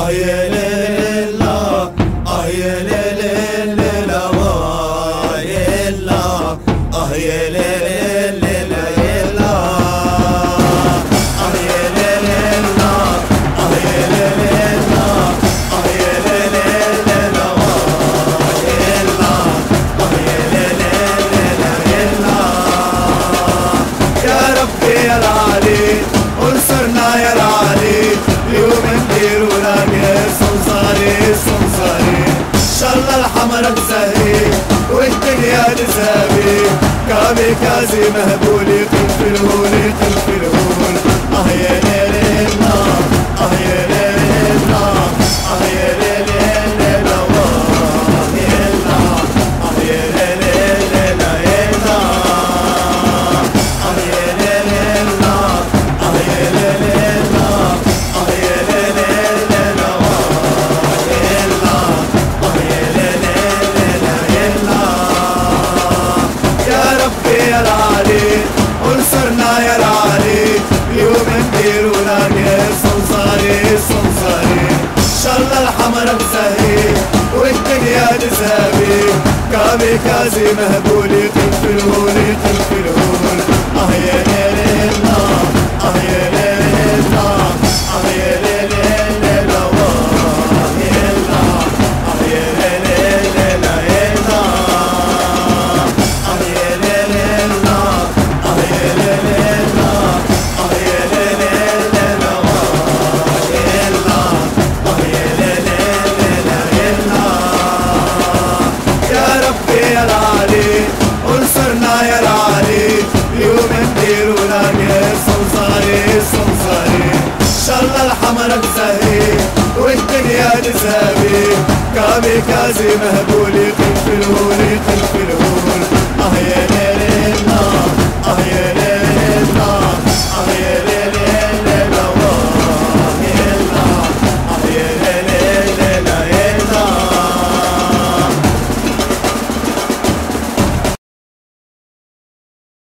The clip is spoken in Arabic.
يا ليلى يا ليلى يا لا يا ليلى يا العلي انصرنا يا العلي اليوم نديرو لاقي صنصاري ان شاء الله الحمرا بزهري والدنيا تسابي كاميكازي مهبولي قل في الهول يا ليلى يا ليلى يا ليلى يا العلي انصرنا يا العلي اليوم نديرو لاقي صنصاري ان شاء الله الحمرا بزهري والدنيا تسابي كاميكازي مهبولي قل في الهول يا ليلى يا ليلى يا ليلى يا العلي انصرنا يا العلي اليوم نديرو لاقي صنصاري ان شاء الله الحمرا بزهري والدنيا تسابي كاميكازي مهبولي